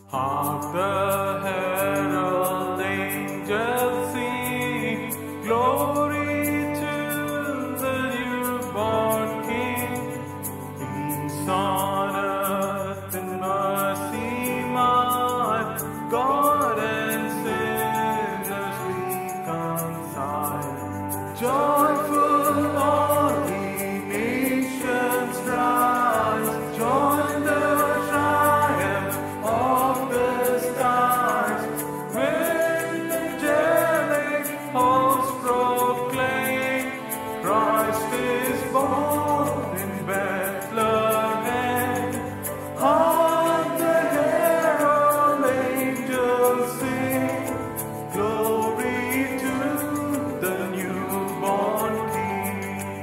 Hark the herald angels sing, glory to the newborn King. Peace on earth and mercy mild, God and sinners reconciled. Joyful all ye nations rise, join the triumph of the stars, when angelic hosts proclaim, Christ is born in Bethlehem. Hark the herald angels sing, glory to the newborn King.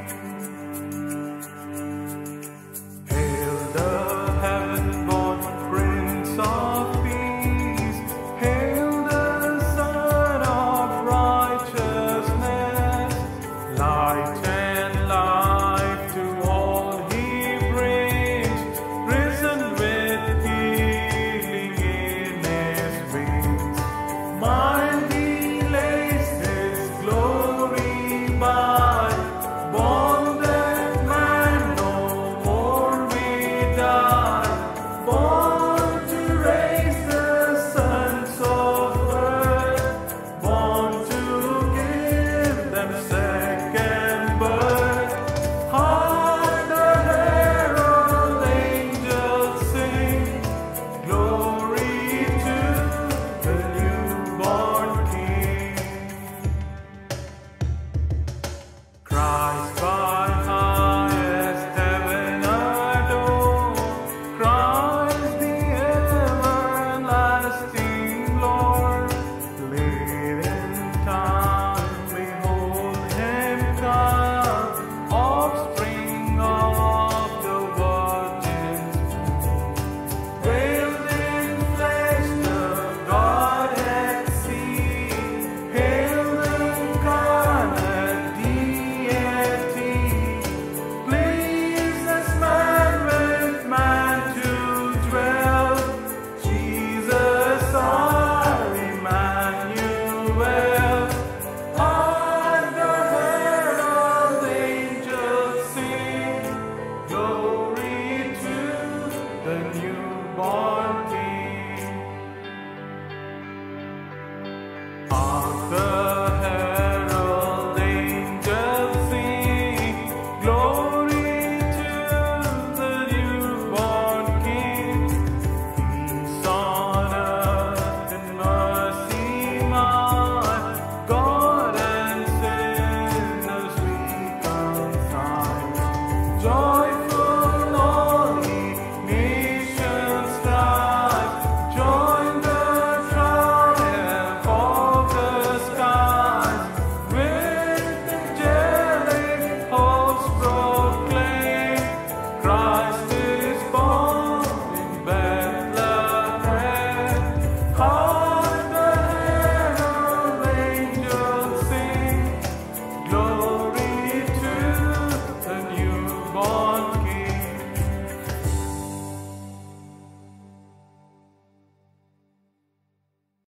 Hail the heaven-born Prince of Peace, hail the Son of righteousness. Light and life to all he brings, risen with healing in his wings. Mind he lays his glory by, born that man no more may die, born to raise the sons of earth, born to give them second birth. Hark the herald angels sing, glory to the newborn King. Christ by highest heaven adored, Christ the everlasting Lord. Late in time behold him come, offspring of the Virgin's womb. Veiled in flesh the Godhead see, hail the incarnate deity. Please as man with man to dwell, Jesus our Emmanuel. Hark the herald angels sing, glory to the newborn King. Hark the herald angels sing, glory to the newborn King. Peace on earth and mercy mild, God and sinners reconciled. Joy